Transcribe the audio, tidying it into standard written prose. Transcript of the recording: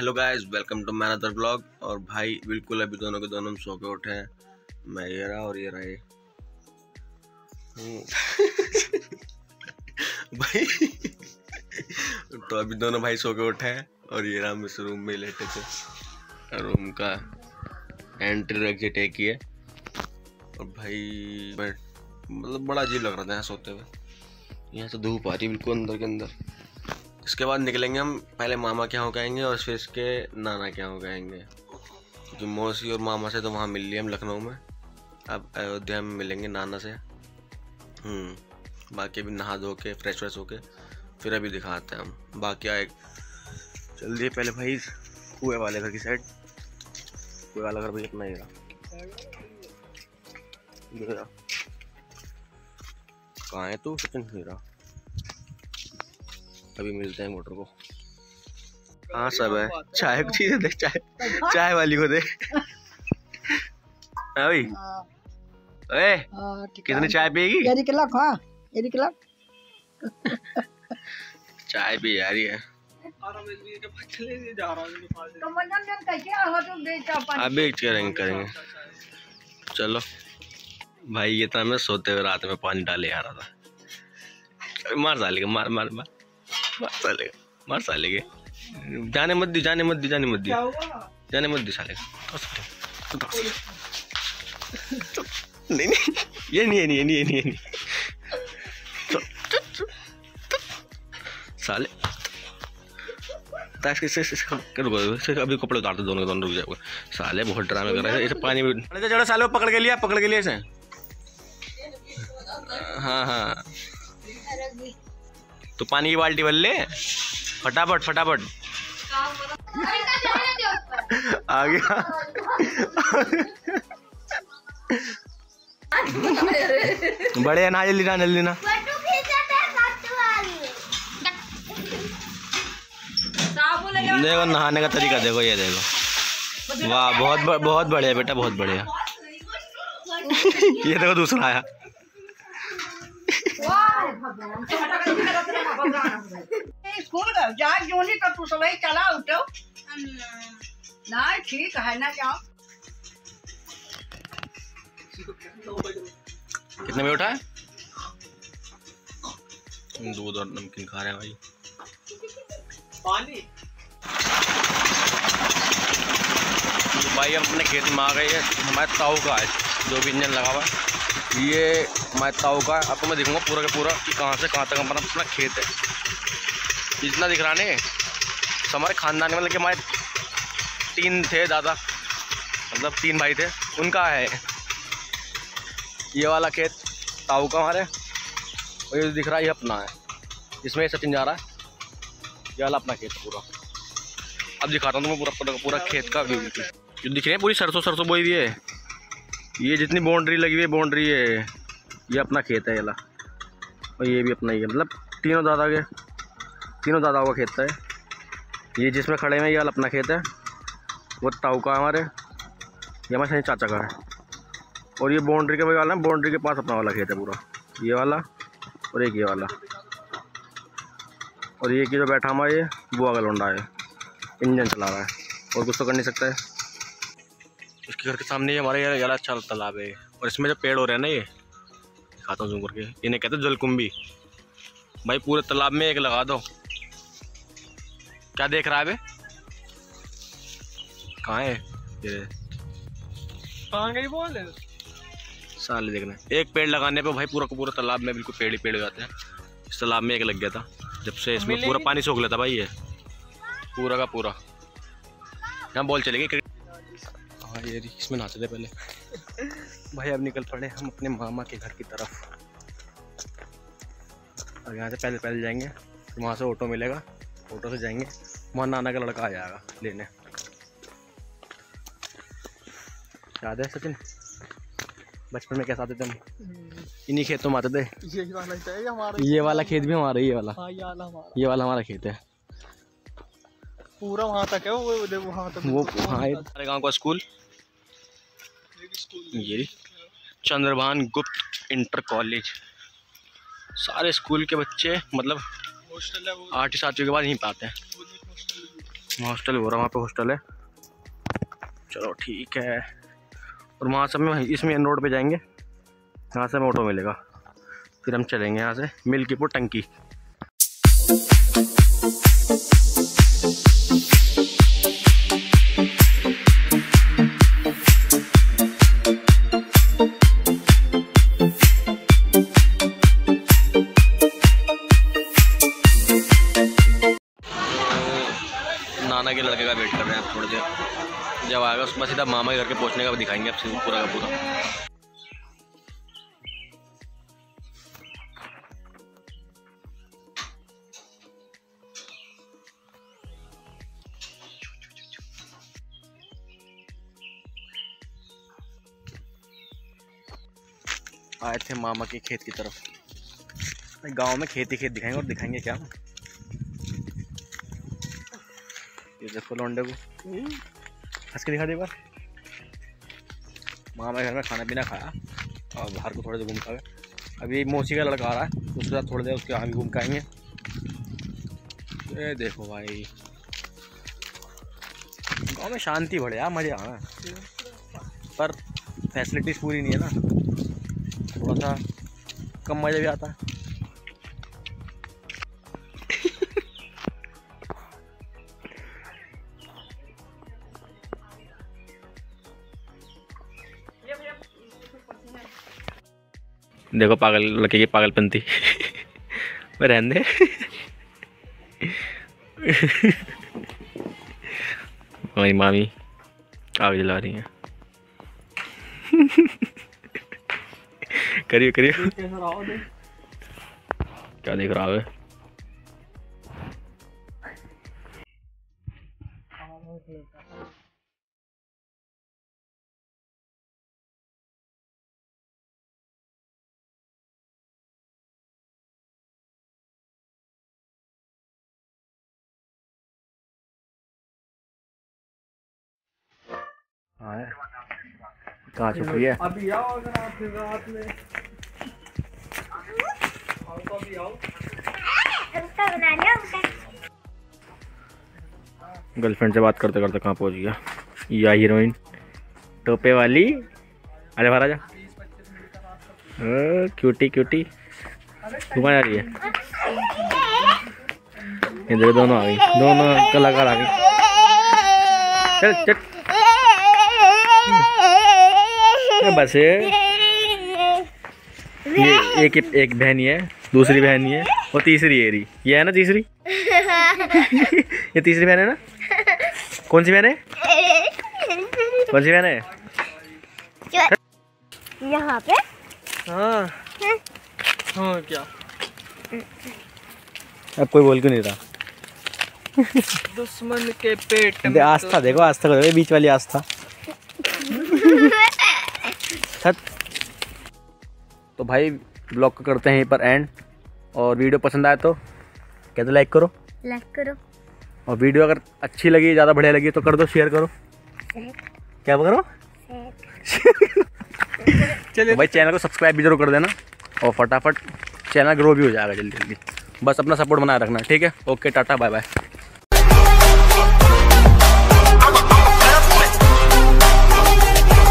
Hello guys, welcome to my other blog. और भाई बिल्कुल अभी दोनों के दोनों सो के उठे हैं। मैं ये रहा और ये रहा ये भाई तो अभी दोनों भाई सो के उठे हैं और ये रहा इस रूम में लेटे थे। रूम का एंट्री एग्जिट एक ही है। और भाई मतलब बड़ा अजीब लग रहा था यहाँ सोते हुए। यहाँ से धूप आ रही बिल्कुल अंदर के अंदर। इसके बाद निकलेंगे हम, पहले मामा के यहाँ गएंगे और फिर इसके नाना के यहाँ गएंगे, क्योंकि मौसी और मामा से तो वहाँ मिल लिए हम लखनऊ में। अब अयोध्या में मिलेंगे नाना से। बाकी अभी नहा धो के फ्रेश व्रेश होके फिर अभी दिखाते हैं हम बाकी आए। चल दिए पहले भाई कुएं वाले घर की साइड। कुएं वाला घर भाई अपना ही रहा। कहाँ है तू सचिन? ही रहा। अभी मिलते हैं मोटर को। हाँ सब है। चाय को चीज़ दे, चाय वाली को दे। भाई ओए कितनी चाय पिएगी? चाय भी आ रही है। अभी करेंगे। चलो भाई, ये तो मैं सोते हुए रात में पानी डाले आ रहा था। मार साले मार साले के जाने मत दी साले। नहीं ये नहीं साले। अभी कपड़े उतारते दोनों रुक जाओगे साले। बहुत ड्रामे कर रहे हैं। पानी में चढ़ो साले। पकड़ के लिया इसे। हाँ तो पानी की बाल्टी भर ले फटाफट आ गया। बड़े ना जल्दी ना देखो नहाने का तरीका देखो। ये देखो, वाह बहुत बढ़िया बेटा, बहुत बढ़िया। ये देखो दूसरा आया। स्कूल जा जोनी तो तू सब चला उठो ना। ठीक है ना, जाओ। कितने बजे उठा है? दूध और नमकीन खा रहे हैं भाई। पानी भाई हम अपने खेत में आ गए हैं। हमारे ताऊ का है जो भी इंजन लगा हुआ है। ये हमारे ताऊ का है। आपको मैं दिखूंगा पूरा का पूरा कि कहाँ से कहाँ तक हमारा अपना खेत है। इतना दिख रहा नहीं। हमारे खानदान में मतलब कि हमारे 3 थे दादा, मतलब 3 भाई थे, उनका है ये वाला खेत ताऊ का हमारे। और ये दिख रहा है ये अपना है, जिसमें सचिन जा रहा है। ये वाला अपना खेत पूरा। अब दिखाता हूँ तुम्हें पूरा खेत का व्यू। जो दिख रही है पूरी सरसों बोई हुई है। ये जितनी बाउंड्री लगी हुई है बाउंड्री है, ये अपना खेत है ये वाला। और ये भी अपना ही है, मतलब तीनों दादाओं का खेत है। ये जिसमें खड़े हैं ये वाला अपना खेत है। वो ताऊ का हमारे, ये हमारे चाचा का है। और ये बाउंड्री के वाला है, बाउंड्री के पास अपना वाला खेत है पूरा, ये वाला और एक ये वाला। और ये कि जो बैठा हमारा ये बुआ का लौंडा है, इंजन चला रहा है और कुछ तो कर नहीं सकता है। इसके घर के सामने हमारे ये वाला अच्छा तालाब है। और इसमें जो पेड़ हो रहे हैं ना, ये दिखाता हूँ जूम करके, इन्हें कहते हैं जलकुंभी। भाई पूरे तालाब में एक लगा दो। क्या देख रहा है बे? कहाँ है ये? बोल साले देखना। एक पेड़ लगाने पे भाई पूरा का पूरा तालाब में बिल्कुल पेड़ ही पेड़ हो जाते हैं। इस तालाब में एक लग गया था जब से इसमें पूरा पानी सोख लेता भाई। ये पूरा का पूरा यहाँ बॉल चलेगी। हाँ ये इसमें नहाते थे पहले। भाई अब निकल पड़े हम अपने मामा के घर की तरफ। और यहाँ से पहले जाएंगे, वहाँ से ऑटो मिलेगा, ऑटो से जाएंगे। वहाँ नाना का लड़का आ जाएगा लेने। याद है सचिन बचपन में कैसे आते थे हम? इन्हीं खेतों में आते थे। ये वाला खेत भी हमारा, ये वाला हमारा खेत है पूरा। वहाँ तक है वहाँ तक। वो हमारे गाँव का स्कूल ये चंद्रभान गुप्त इंटर कॉलेज। सारे स्कूल के बच्चे मतलब 8 7 के बाद यहीं पे आते हैं। हॉस्टल हो रहा, वहाँ पे हॉस्टल है। चलो ठीक है। और वहाँ से हम इस मेन रोड पे जाएंगे, यहाँ से हमें ऑटो मिलेगा, फिर हम चलेंगे यहाँ से मिल्कीपुर टंकी। नाना के लड़के का वेट कर रहे हैं आप थोड़ी देर, जब आएगा उसमें सीधा मामा के घर के पहुंचने का दिखाएंगे आपसे पूरा का पूरा। आए थे मामा के खेत की तरफ, गांव में खेत ही खेत दिखाएंगे। और दिखाएंगे क्या, ये देखो लौंडे को हंस के दिखा दे। बार मामा घर में खाना पीना खाया और बाहर को थोड़े देर घूम के। अभी मौसी का लड़का आ रहा है, उसके साथ थोड़ी देर उसके यहाँ भी घूम के आएंगे। ये देखो भाई, गाँव में शांति बढ़े यार, मज़े आना, पर फैसिलिटीज़ पूरी नहीं है ना, थोड़ा सा कम मज़ा भी आता है। देखो पागल लड़के की पागलपंती। मैं रहने दे। हमारी मामी आग जला रही हैं। करिए करिए, क्या देख रहा है? कहाँ छुप रही है? अभी आओ, अगर आप रात में आओ तो अभी आओ। गर्लफ्रेंड से बात करते करते कहाँ पहुँच गया या हीरोइन टोपे वाली। अरे बाहर आजा, क्यूटी क्यूटी घुमा जा रही है। इधर दोनों आ गई, दोनों कलाकार आ गई। चल चल बस ये एक बहन है, दूसरी बहन है और तीसरी ये है ना तीसरी। ये तीसरी बहन है ना? कौन सी बहन है? कौन सी बहन है? यहाँ पे हाँ हाँ, क्या अब कोई बोल क्यों नहीं रहा? दुश्मन के पेट में आस्था देखो, आस्था को देखो, बीच वाली आस्था। तो भाई ब्लॉग को करते हैं यहीं पर एंड, और वीडियो पसंद आए तो क्या तो लाइक करो, और वीडियो अगर अच्छी लगी, ज़्यादा बढ़िया लगी तो कर दो शेयर करो। क्या करो? चलिए भाई, चैनल को सब्सक्राइब भी जरूर कर देना, और फटाफट चैनल ग्रो भी हो जाएगा जल्दी जल्दी। बस अपना सपोर्ट बनाए रखना, ठीक है? Okay, tata bye bye.